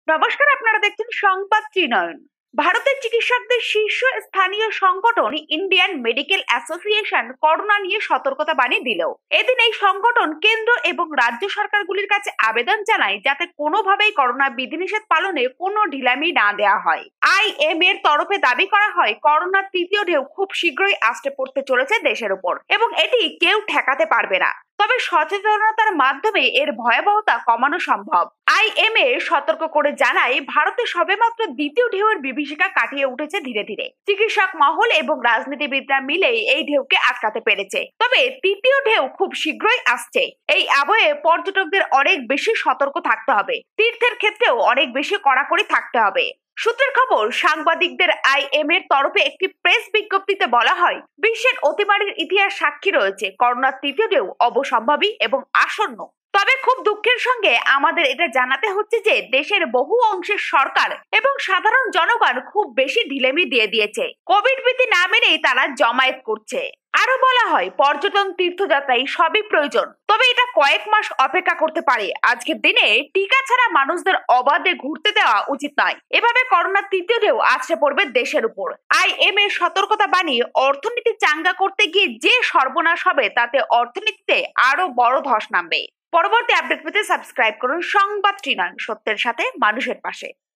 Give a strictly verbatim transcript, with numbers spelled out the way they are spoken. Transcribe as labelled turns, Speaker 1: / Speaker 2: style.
Speaker 1: নমস্কার, আপনারা দেখছেন সংবাদ ত্রিনয়ন। ভারতের চিকিৎসকদের শীর্ষ স্থানীয় সংগঠন ইন্ডিয়ান মেডিকেল অ্যাসোসিয়েশন করোনা নিয়ে সতর্কতা বাণী দিল। এদিন এই সংগঠন কেন্দ্র এবং রাজ্য সরকারগুলির কাছে আবেদন জানায় যাতে কোনোভাবেই করোনা বিধিনিষেধ পালনে কোনো ঢিলামি না দেওয়া হয়। আই এম এর তরফে দাবি করা হয় করোনার তৃতীয় ঢেউ খুব শীঘ্রই আসতে পড়তে চলেছে দেশের উপর এবং এটি কেউ ঠেকাতে পারবে না। তবে সচেতনতার মাধ্যমে এর ভয়াবহতা কমানো সম্ভব। আই এম এ সতর্ক করে জানায় ভারতে সবেমাত্র দ্বিতীয় ঢেউয়ের বিভীষিকা কাটিয়ে উঠেছে ধীরে ধীরে। চিকিৎসক মহল এবং রাজনীতিবিদরা মিলে এই ঢেউকে আটকাতে পেরেছে, তবে তৃতীয় ঢেউ খুব শীঘ্রই আসছে। এই আবহে পর্যটকদের অনেক বেশি সতর্ক থাকতে হবে, তীর্থের ক্ষেত্রেও অনেক বেশি কড়াকড়ি থাকতে হবে। সূত্রের খবর, সাংবাদিকদের আই এম এর তরফে একটি প্রেস বিজ্ঞপ্তিতে বলা হয়, বিশ্বের অতিমারির ইতিহাস সাক্ষী রয়েছে করোনার তৃতীয় ঢেউ অবসম্ভাবী এবং আসন্ন। তবে খুব দুঃখের সঙ্গে আমাদের এটা জানাতে হচ্ছে যে দেশের বহু অংশের সরকার এবং সাধারণ জনগণ খুব বেশি ঢিলেমি দিয়ে দিয়েছে। কোভিড বিধি না মেনেই তারা জমায়েত করছে। আরো বলা হয়, পর্যটন, তীর্থযাত্রায় সবই প্রয়োজন, তবে এটা কয়েক মাস অপেক্ষা করতে পারে। আজকের দিনে টিকা ছাড়া মানুষদের অবাধে ঘুরতে দেওয়া উচিত নয়। এভাবে করোনার তৃতীয় ঢেউ আছড়ে পড়বে দেশের উপর। আই এম এর সতর্কতা বাণী, অর্থনীতি চাঙ্গা করতে গিয়ে যে সর্বনাশ হবে তাতে অর্থনীতিতে আরো বড় ধস নামবে। পরবর্তী আপডেট পেতে সাবস্ক্রাইব করুন সংবাদ ত্রিনয়ন, সত্যের সাথে মানুষের পাশে।